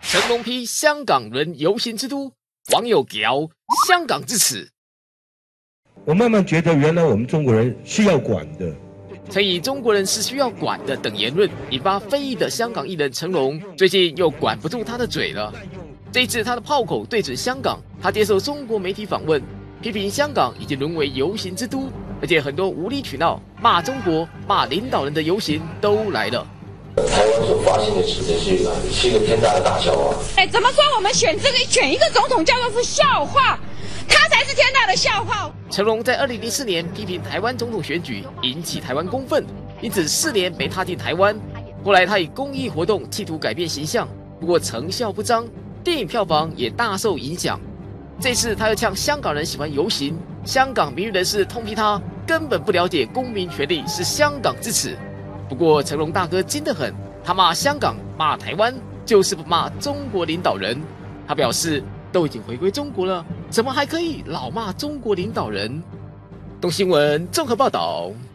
成龙批香港人游行之都，网友屌香港之耻。 我慢慢觉得，原来我们中国人是要管的。 曾以中国人是需要管的等言论引发非议的香港艺人成龙，最近又管不住他的嘴了。这一次他的炮口对准香港，他接受中国媒体访问，批评香港已经沦为游行之都，而且很多无理取闹、骂中国、骂领导人的游行都来了。 台湾所发生的事情是一个天大的大笑话。 怎么说我们选一个总统叫做是笑话，他才是天大的笑话。 成龙在2004年批评台湾总统选举，引起台湾公愤，因此4年没踏进台湾。后来他以公益活动企图改变形象，不过成效不彰，电影票房也大受影响。这次他又呛香港人喜欢游行，香港民运人士痛批他根本不了解公民权利是香港之耻。不过成龙大哥精得很，他骂香港骂台湾就是不骂中国领导人。他表示都已经回归中国了，怎么还可以老骂中国领导人？东新闻综合报道。